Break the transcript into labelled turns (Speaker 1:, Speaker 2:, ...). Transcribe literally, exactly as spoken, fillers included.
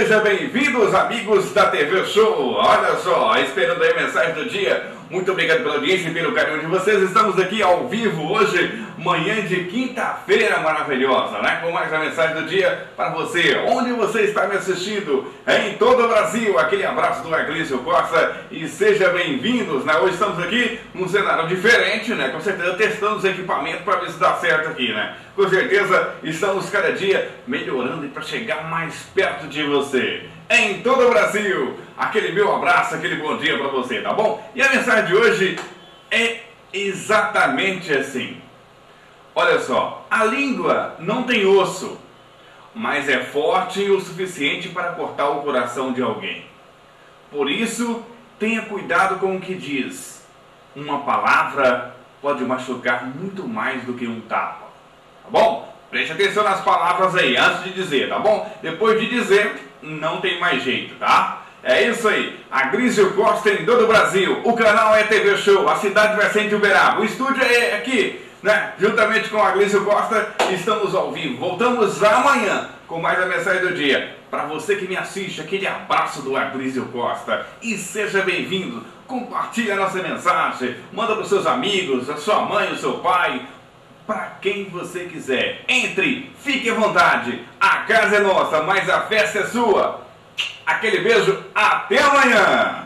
Speaker 1: Sejam bem-vindos, amigos da T V Show. Olha só, esperando aí a mensagem do dia. Muito obrigado pela audiência e pelo carinho de vocês. Estamos aqui ao vivo hoje, manhã de quinta-feira maravilhosa, né? Com mais uma mensagem do dia para você. Onde você está me assistindo? Em todo o Brasil. Aquele abraço do Aglício Costa e sejam bem-vindos, né? Hoje estamos aqui num cenário diferente, né? Com certeza testando os equipamentos para ver se dá certo aqui, né? Com certeza estamos cada dia melhorando e para chegar mais perto de você. Em todo o Brasil, aquele meu abraço, aquele bom dia para você, tá bom? E a mensagem de hoje é exatamente assim. Olha só, a língua não tem osso, mas é forte o suficiente para cortar o coração de alguém. Por isso, tenha cuidado com o que diz. Uma palavra pode machucar muito mais do que um tapa, tá bom? Preste atenção nas palavras aí, antes de dizer, tá bom? Depois de dizer, não tem mais jeito, tá? É isso aí, Aglício Costa em todo o Brasil, o canal é T V Show, a cidade vai ser em Uberaba, o estúdio é aqui, né? Juntamente com o Aglício Costa, estamos ao vivo. Voltamos amanhã com mais a mensagem do dia. Para você que me assiste, aquele abraço do Aglício Costa e seja bem-vindo. Compartilhe a nossa mensagem, manda para os seus amigos, a sua mãe, o seu pai, para quem você quiser. Entre, fique à vontade. A casa é nossa, mas a festa é sua. Aquele beijo, até amanhã.